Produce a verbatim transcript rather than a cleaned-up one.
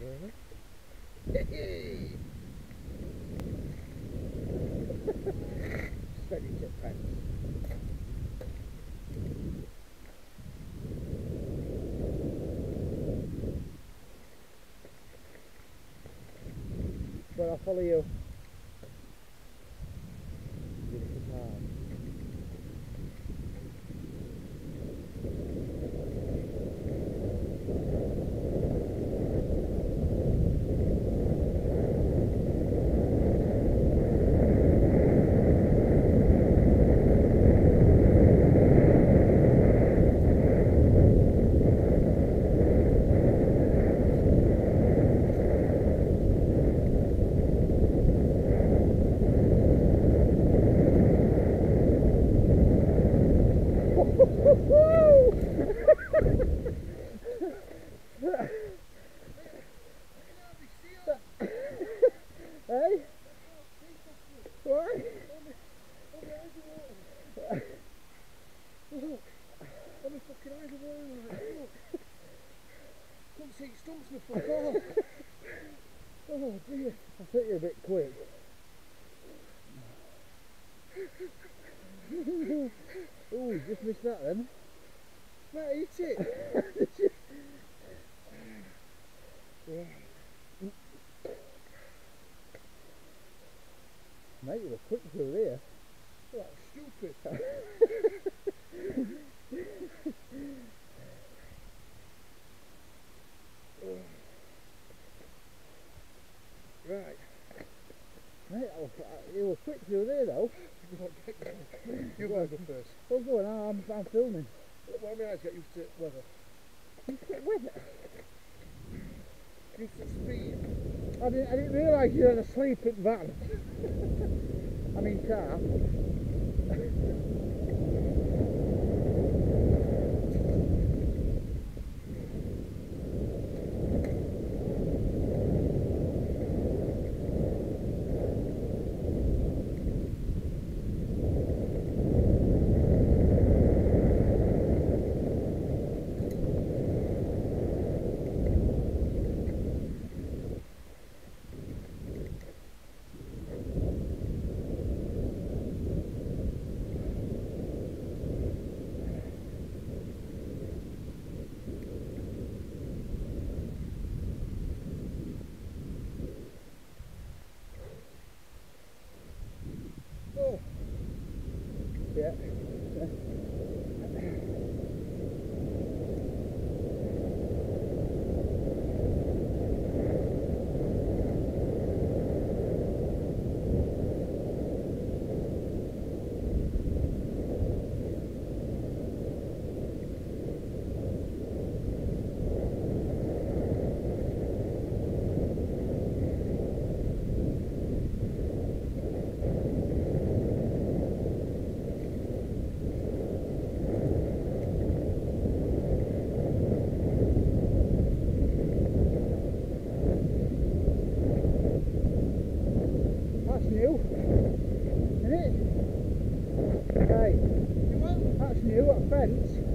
Hey! Steady tip pants. But I'll follow you. Hey? What? Look, I'm fucking eyes are watering like, look. Couldn't see it stumps me fuck off. Oh dear, I think you're a bit quick. Oh, just missed that then. Mate, eat it. Yeah. Mate, you were quick through there. Oh, stupid. Right. Mate, I was, I, you were quick through there though. You go first. Oh, go on, I'm, I'm filming. Why my eyes get used to weather? Used to weather? Used to speed. I didn't, I didn't realise you had a sleeping van. I mean car. Oh. Yeah. That's new, isn't it? Hey, that's new, that fence.